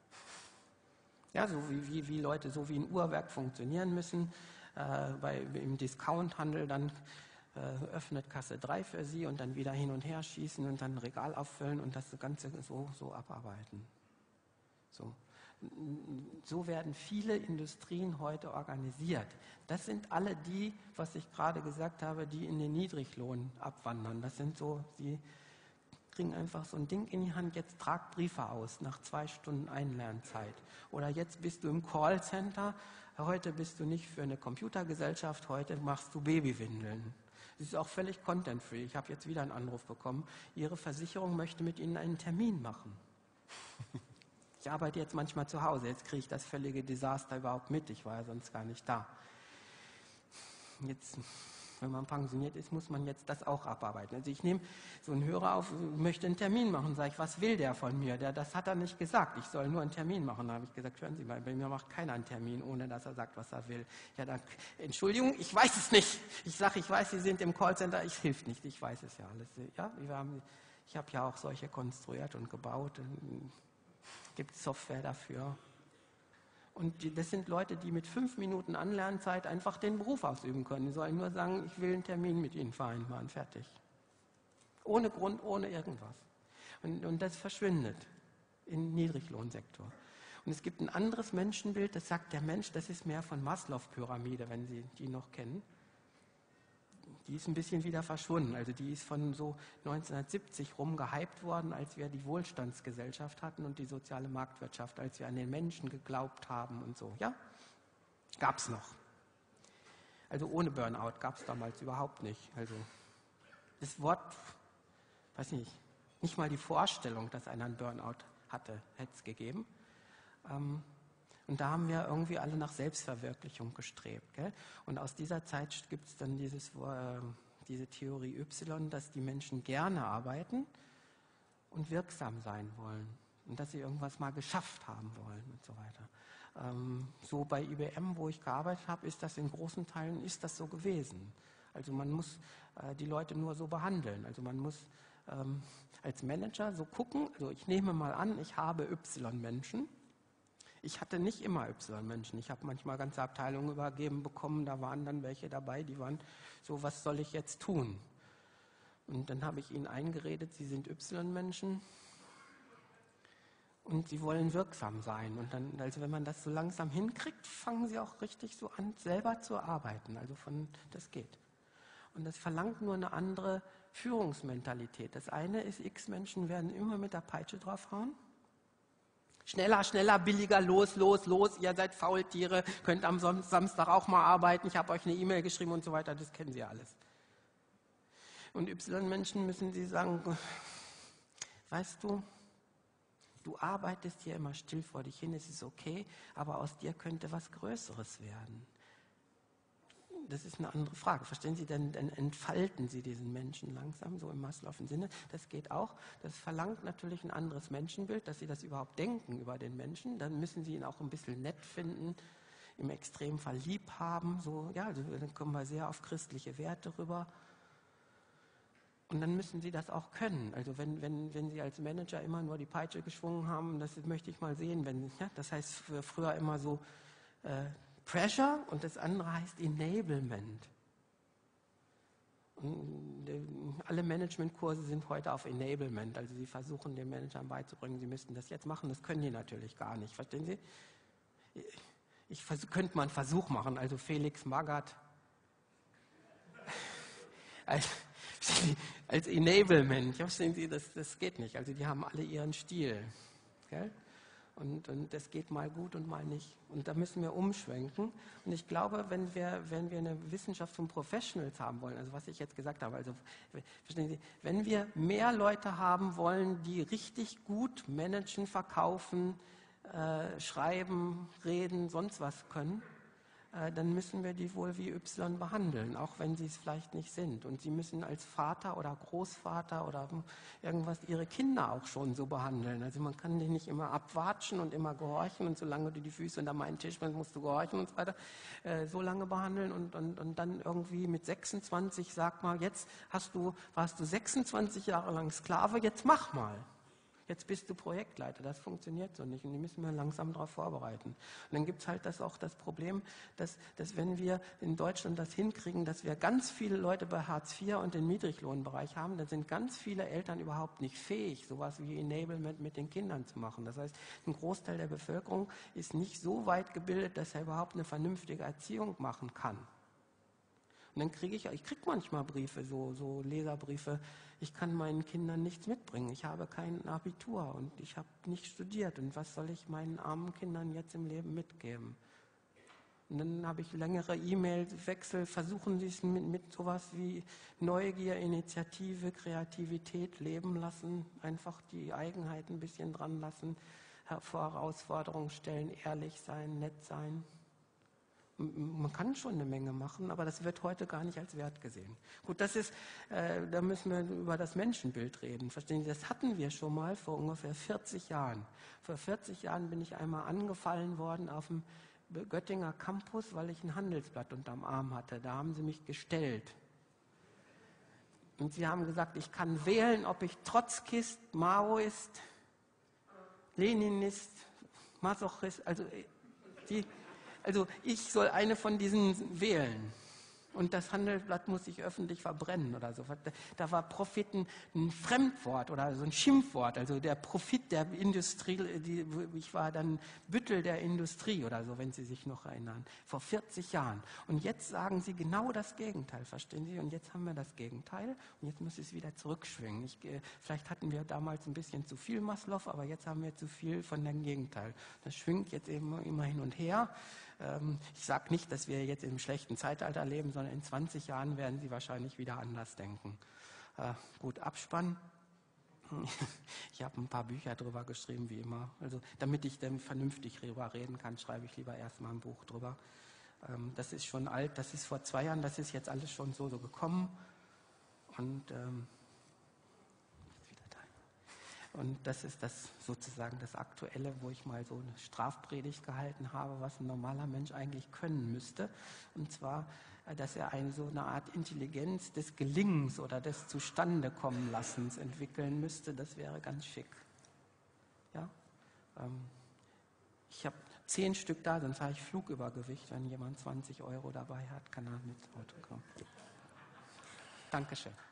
Ja, so wie, wie, wie Leute so wie ein Uhrwerk funktionieren müssen, äh, bei, im Discounthandel dann öffnet Kasse drei für sie und dann wieder hin und her schießen und dann ein Regal auffüllen und das Ganze so, so abarbeiten. So. So werden viele Industrien heute organisiert. Das sind alle die, was ich gerade gesagt habe, die in den Niedriglohn abwandern. Das sind so, sie kriegen einfach so ein Ding in die Hand, jetzt trag Briefe aus nach zwei Stunden Einlernzeit. Oder jetzt bist du im Callcenter, heute bist du nicht für eine Computergesellschaft, heute machst du Babywindeln. Das ist auch völlig content-free. Ich habe jetzt wieder einen Anruf bekommen. Ihre Versicherung möchte mit Ihnen einen Termin machen. Ich arbeite jetzt manchmal zu Hause. Jetzt kriege ich das völlige Desaster überhaupt mit. Ich war ja sonst gar nicht da. Jetzt, wenn man pensioniert ist, muss man jetzt das auch abarbeiten. Also ich nehme so einen Hörer auf, möchte einen Termin machen. Sage ich, was will der von mir? Der, das hat er nicht gesagt. Ich soll nur einen Termin machen. Da habe ich gesagt, hören Sie mal, bei mir macht keiner einen Termin, ohne dass er sagt, was er will. Ja, dann, Entschuldigung, ich weiß es nicht. Ich sage, ich weiß, Sie sind im Callcenter, ich hilft nicht. Ich weiß es ja alles. Ja, wir haben, ich habe ja auch solche konstruiert und gebaut. Es gibt Software dafür. Und die, das sind Leute, die mit fünf Minuten Anlernzeit einfach den Beruf ausüben können. Die sollen nur sagen, ich will einen Termin mit Ihnen vereinbaren, fertig. Ohne Grund, ohne irgendwas. Und, und das verschwindet im Niedriglohnsektor. Und es gibt ein anderes Menschenbild, das sagt der Mensch, das ist mehr von Maslow-Pyramide, wenn Sie die noch kennen. Die ist ein bisschen wieder verschwunden. Also die ist von so neunzehnhundertsiebzig rum gehypt worden, als wir die Wohlstandsgesellschaft hatten und die soziale Marktwirtschaft, als wir an den Menschen geglaubt haben und so. Ja, gab es noch. Also ohne Burnout gab es damals überhaupt nicht. Also das Wort, weiß nicht, nicht mal die Vorstellung, dass einer einen Burnout hatte, hätte es gegeben. Ähm, Und da haben wir irgendwie alle nach Selbstverwirklichung gestrebt. Gell? Und aus dieser Zeit gibt es dann dieses, äh, diese Theorie Y, dass die Menschen gerne arbeiten und wirksam sein wollen. Und dass sie irgendwas mal geschafft haben wollen und so weiter. Ähm, so bei I B M, wo ich gearbeitet habe, ist das in großen Teilen ist das so gewesen. Also man muss äh, die Leute nur so behandeln. Also man muss ähm, als Manager so gucken, also ich nehme mal an, ich habe Y-Menschen. Ich hatte nicht immer Y-Menschen. Ich habe manchmal ganze Abteilungen übergeben bekommen, da waren dann welche dabei, die waren so, was soll ich jetzt tun? Und dann habe ich ihnen eingeredet, sie sind Y-Menschen und sie wollen wirksam sein. Und dann, also wenn man das so langsam hinkriegt, fangen sie auch richtig so an, selber zu arbeiten. Also von, das geht. Und das verlangt nur eine andere Führungsmentalität. Das eine ist, X-Menschen werden immer mit der Peitsche draufhauen. Schneller, schneller, billiger, los, los, los, ihr seid Faultiere, könnt am Samstag auch mal arbeiten, ich habe euch eine E-Mail geschrieben und so weiter, das kennen Sie alles. Und Y-Menschen müssen Sie sagen, weißt du, du arbeitest hier immer still vor dich hin, es ist okay, aber aus dir könnte was Größeres werden. Das ist eine andere Frage. Verstehen Sie, dann, dann entfalten Sie diesen Menschen langsam, so im Maslow'schen Sinne. Das geht auch. Das verlangt natürlich ein anderes Menschenbild, dass Sie das überhaupt denken über den Menschen. Dann müssen Sie ihn auch ein bisschen nett finden, im Extremfall lieb haben. So, ja, also dann kommen wir sehr auf christliche Werte rüber. Und dann müssen Sie das auch können. Also wenn, wenn, wenn Sie als Manager immer nur die Peitsche geschwungen haben, das möchte ich mal sehen. Wenn, ja, das heißt für früher immer so äh, Pressure und das andere heißt Enablement. Und, äh, alle Managementkurse sind heute auf Enablement. Also Sie versuchen den Managern beizubringen, sie müssten das jetzt machen. Das können die natürlich gar nicht. Verstehen Sie? Ich vers- könnte mal einen Versuch machen. Also Felix Magath als, als Enablement. Ja, verstehen Sie, das, das geht nicht. Also die haben alle ihren Stil. Gell? Und, und das geht mal gut und mal nicht. Und da müssen wir umschwenken. Und ich glaube, wenn wir, wenn wir eine Wissenschaft von Professionals haben wollen, also was ich jetzt gesagt habe, also verstehen Sie, wenn wir mehr Leute haben wollen, die richtig gut managen, verkaufen, äh, schreiben, reden, sonst was können, äh, dann müssen wir die wohl wie Y behandeln, auch wenn sie es vielleicht nicht sind. Und sie müssen als Vater oder Großvater oder irgendwas ihre Kinder auch schon so behandeln. Also man kann die nicht immer abwatschen und immer gehorchen und solange du die Füße unter meinen Tisch bringst, musst du gehorchen und so weiter. Äh, so lange behandeln und, und, und dann irgendwie mit sechsundzwanzig, sag mal, jetzt hast du, warst du sechsundzwanzig Jahre lang Sklave, jetzt mach mal. Jetzt bist du Projektleiter, das funktioniert so nicht und die müssen wir langsam darauf vorbereiten. Und dann gibt es halt das auch das Problem, dass, dass wenn wir in Deutschland das hinkriegen, dass wir ganz viele Leute bei Hartz vier und im Niedriglohnbereich haben, dann sind ganz viele Eltern überhaupt nicht fähig, sowas wie Enablement mit den Kindern zu machen. Das heißt, ein Großteil der Bevölkerung ist nicht so weit gebildet, dass er überhaupt eine vernünftige Erziehung machen kann. Und dann kriege ich, ich kriege manchmal Briefe, so, so Leserbriefe, ich kann meinen Kindern nichts mitbringen, ich habe kein Abitur und ich habe nicht studiert und was soll ich meinen armen Kindern jetzt im Leben mitgeben? Und dann habe ich längere E-Mail-Wechsel, versuchen Sie es mit, mit sowas wie Neugier, Initiative, Kreativität leben lassen, einfach die Eigenheiten ein bisschen dran lassen, vor Herausforderungen stellen, ehrlich sein, nett sein. Man kann schon eine Menge machen, aber das wird heute gar nicht als Wert gesehen. Gut, das ist, äh, da müssen wir über das Menschenbild reden. Verstehen Sie, das hatten wir schon mal vor ungefähr vierzig Jahren. Vor vierzig Jahren bin ich einmal angefallen worden auf dem Göttinger Campus, weil ich ein Handelsblatt unterm Arm hatte. Da haben sie mich gestellt. Und sie haben gesagt, ich kann wählen, ob ich Trotzkist, Maoist, Leninist, Masochist, also die... Also ich soll eine von diesen wählen. Und das Handelsblatt muss ich öffentlich verbrennen oder so. Da war Profit ein, ein Fremdwort oder so ein Schimpfwort. Also der Profit der Industrie, die, ich war dann Büttel der Industrie oder so, wenn Sie sich noch erinnern, vor vierzig Jahren. Und jetzt sagen Sie genau das Gegenteil, verstehen Sie? Und jetzt haben wir das Gegenteil und jetzt muss es wieder zurückschwingen. Ich, vielleicht hatten wir damals ein bisschen zu viel Maslow, aber jetzt haben wir zu viel von dem Gegenteil. Das schwingt jetzt eben immer hin und her. Ich sage nicht, dass wir jetzt im schlechten Zeitalter leben, sondern in zwanzig Jahren werden Sie wahrscheinlich wieder anders denken. Äh, gut, Abspann. Ich habe ein paar Bücher drüber geschrieben, wie immer. Also, damit ich dann vernünftig drüber reden kann, schreibe ich lieber erstmal ein Buch drüber. Ähm, das ist schon alt, das ist vor zwei Jahren, das ist jetzt alles schon so, so gekommen. Und ähm, Und das ist das sozusagen das Aktuelle, wo ich mal so eine Strafpredigt gehalten habe, was ein normaler Mensch eigentlich können müsste. Und zwar, dass er eine so eine Art Intelligenz des Gelingens oder des Zustandekommenlassens entwickeln müsste. Das wäre ganz schick. Ja? Ähm, ich habe zehn Stück da, sonst habe ich Flugübergewicht. Wenn jemand zwanzig Euro dabei hat, kann er mit Auto kommen. Dankeschön.